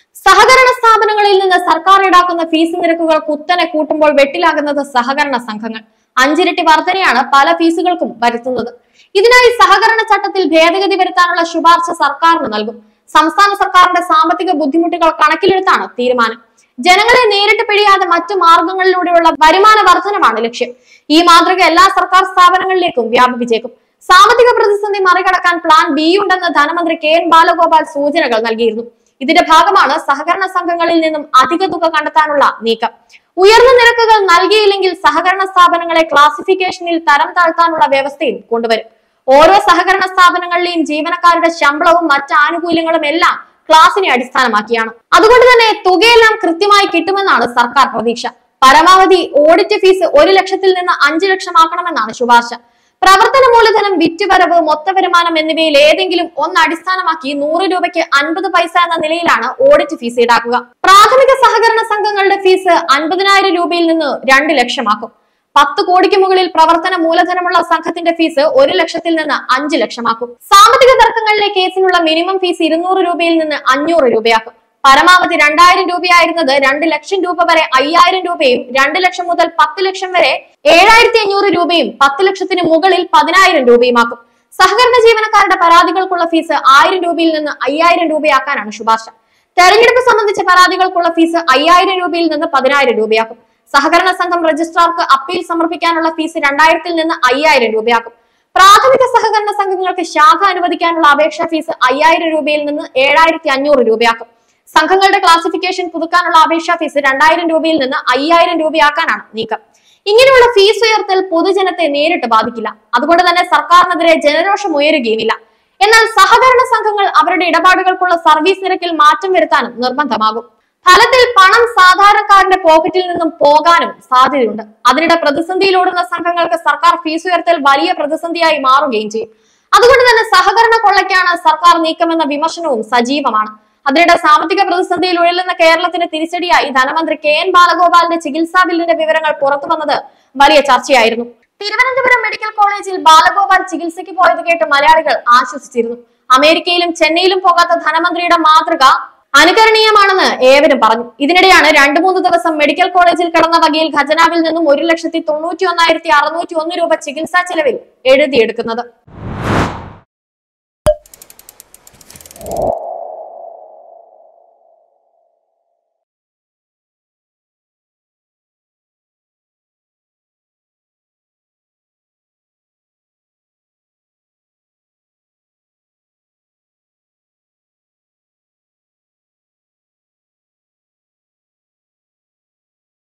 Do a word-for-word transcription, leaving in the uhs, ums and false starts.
സഹകരണ സ്ഥാപനങ്ങളിൽ നിന്ന് സർക്കാർ ഈടാക്കുന്ന ഫീസ് നിരക്കുകൾ കുത്തനെ കൂട്ടുമ്പോൾ വെട്ടിലാകുന്നത് സഹകരണ സംഘങ്ങൾ. അഞ്ചിരട്ടി വർധനയാണ് പല ഫീസുകൾക്കും വരുത്തുന്നത്. ഇതിനായി സഹകരണ ചട്ടത്തിൽ ഭേദഗതി വരുത്താനുള്ള ശുപാർശ സർക്കാരിന് നൽകും. സംസ്ഥാന സർക്കാരിന്റെ സാമ്പത്തിക ബുദ്ധിമുട്ടുകൾ കണക്കിലെടുത്താണ് തീരുമാനം. ജനങ്ങളെ നേരിട്ട് പിഴിയാതെ മറ്റു മാർഗങ്ങളിലൂടെയുള്ള വരുമാന വർധനമാണ് ലക്ഷ്യം. ഈ മാതൃക എല്ലാ സർക്കാർ സ്ഥാപനങ്ങളിലേക്കും വ്യാപിപ്പിച്ചേക്കും. സാമ്പത്തിക പ്രതിസന്ധി മറികടക്കാൻ പ്ലാൻ ബി ഉണ്ടെന്ന് ധനമന്ത്രി കെ എൻ ബാലഗോപാൽ സൂചനകൾ നൽകിയിരുന്നു. ഇതിന്റെ ഭാഗമാണ് സഹകരണ സംഘങ്ങളിൽ നിന്നും അധിക തുക കണ്ടെത്താനുള്ള നീക്കം. ഉയർന്ന നിരക്കുകൾ നൽകിയില്ലെങ്കിൽ സഹകരണ സ്ഥാപനങ്ങളെ ക്ലാസിഫിക്കേഷനിൽ തരം താഴ്ത്താനുള്ള വ്യവസ്ഥയും കൊണ്ടുവരും. ഓരോ സഹകരണ സ്ഥാപനങ്ങളിലെയും ജീവനക്കാരുടെ ശമ്പളവും മറ്റ് ആനുകൂല്യങ്ങളും എല്ലാം ക്ലാസിനെ അടിസ്ഥാനമാക്കിയാണ്. അതുകൊണ്ട് തന്നെ തുകയെല്ലാം കൃത്യമായി കിട്ടുമെന്നാണ് സർക്കാർ പ്രതീക്ഷ. പരമാവധി ഓഡിറ്റ് ഫീസ് ഒരു ലക്ഷത്തിൽ നിന്ന് അഞ്ചു ലക്ഷമാക്കണമെന്നാണ് ശുപാർശ. പ്രവർത്തന മൂലധനം, വിറ്റുവരവ്, മൊത്ത വരുമാനം എന്നിവയിൽ ഏതെങ്കിലും ഒന്ന് അടിസ്ഥാനമാക്കി നൂറ് രൂപയ്ക്ക് അൻപത് പൈസ എന്ന നിലയിലാണ് ഓഡിറ്റ് ഫീസ് ഈടാക്കുക. പ്രാഥമിക സഹകരണ സംഘങ്ങളുടെ ഫീസ് അൻപതിനായിരം രൂപയിൽ നിന്ന് രണ്ട് ലക്ഷമാക്കും. പത്ത് കോടിക്ക് മുകളിൽ പ്രവർത്തന മൂലധനമുള്ള സംഘത്തിന്റെ ഫീസ് ഒരു ലക്ഷത്തിൽ നിന്ന് അഞ്ചു ലക്ഷമാക്കും. സാമ്പത്തിക തർക്കങ്ങളിലെ കേസിനുള്ള മിനിമം ഫീസ് ഇരുന്നൂറ് രൂപയിൽ നിന്ന് അഞ്ഞൂറ് രൂപയാക്കും. പരമാവധി രണ്ടായിരം രൂപയായിരുന്നത് രണ്ട് ലക്ഷം രൂപ വരെ അയ്യായിരം രൂപയും രണ്ട് ലക്ഷം മുതൽ പത്ത് ലക്ഷം വരെ ഏഴായിരത്തി അഞ്ഞൂറ് രൂപയും പത്ത് ലക്ഷത്തിന് മുകളിൽ പതിനായിരം രൂപയുമാക്കും. സഹകരണ ജീവനക്കാരുടെ പരാതികൾക്കുള്ള ഫീസ് ആയിരം രൂപയിൽ നിന്ന് അയ്യായിരം രൂപയാക്കാനാണ് ശുപാർശ. തെരഞ്ഞെടുപ്പ് സംബന്ധിച്ച പരാതികൾക്കുള്ള ഫീസ് അയ്യായിരം രൂപയിൽ നിന്ന് പതിനായിരം രൂപയാക്കും. സഹകരണ സംഘം രജിസ്ട്രാർക്ക് അപ്പീൽ സമർപ്പിക്കാനുള്ള ഫീസ് രണ്ടായിരത്തിൽ നിന്ന് അയ്യായിരം രൂപയാക്കും. പ്രാഥമിക സഹകരണ സംഘങ്ങൾക്ക് ശാഖ അനുവദിക്കാനുള്ള അപേക്ഷാ ഫീസ് അയ്യായിരം രൂപയിൽ നിന്ന് ഏഴായിരത്തി അഞ്ഞൂറ് രൂപയാക്കും. സംഘങ്ങളുടെ ക്ലാസിഫിക്കേഷൻ പുതുക്കാനുള്ള അപേക്ഷാ ഫീസ് രണ്ടായിരം രൂപയിൽ നിന്ന് അയ്യായിരം രൂപയാക്കാനാണ് നീക്കം. ഇങ്ങനെയുള്ള ഫീസ് ഉയർത്തൽ പൊതുജനത്തെ നേരിട്ട് ബാധിക്കില്ല. അതുകൊണ്ട് തന്നെ സർക്കാരിനെതിരെ ജനരോഷം ഉയരുകയുമില്ല. എന്നാൽ സഹകരണ സംഘങ്ങൾ അവരുടെ ഇടപാടുകൾക്കുള്ള സർവീസ് നിരക്കിൽ മാറ്റം വരുത്താനും നിർബന്ധമാകും. ഫലത്തിൽ പണം സാധാരണക്കാരന്റെ പോക്കറ്റിൽ നിന്നും പോകാനും സാധ്യതയുണ്ട്. അതിനിടെ പ്രതിസന്ധിയിലോടുന്ന സംഘങ്ങൾക്ക് സർക്കാർ ഫീസ് ഉയർത്തൽ വലിയ പ്രതിസന്ധിയായി മാറുകയും ചെയ്യും. അതുകൊണ്ട് തന്നെ സഹകരണ കൊള്ളയ്ക്കാണ് സർക്കാർ നീക്കമെന്ന വിമർശനവും സജീവമാണ്. അതിനിടെ സാമ്പത്തിക പ്രതിസന്ധിയിൽ ഉഴലുന്ന കേരളത്തിന് തിരിച്ചടിയായി ധനമന്ത്രി കെ എൻ ബാലഗോപാലിന്റെ ചികിത്സാ ബില്ലിന്റെ വിവരങ്ങൾ പുറത്തു വന്നത് വലിയ ചർച്ചയായിരുന്നു. തിരുവനന്തപുരം മെഡിക്കൽ കോളേജിൽ ബാലഗോപാൽ ചികിത്സയ്ക്ക് പോയത് കേട്ട് മലയാളികൾ ആശ്വസിച്ചിരുന്നു. അമേരിക്കയിലും ചെന്നൈയിലും പോകാത്ത ധനമന്ത്രിയുടെ മാതൃക അനുകരണീയമാണെന്ന് ഏവരും പറഞ്ഞു. ഇതിനിടെയാണ് രണ്ടു മൂന്ന് ദിവസം മെഡിക്കൽ കോളേജിൽ കിടന്ന വകയിൽ ഖജനാവിൽ നിന്നും ഒരു ലക്ഷത്തി തൊണ്ണൂറ്റി ഒന്നായിരത്തി അറുന്നൂറ്റി ഒന്ന് രൂപ ചികിത്സാ ചെലവിൽ എഴുതിയെടുക്കുന്നത്.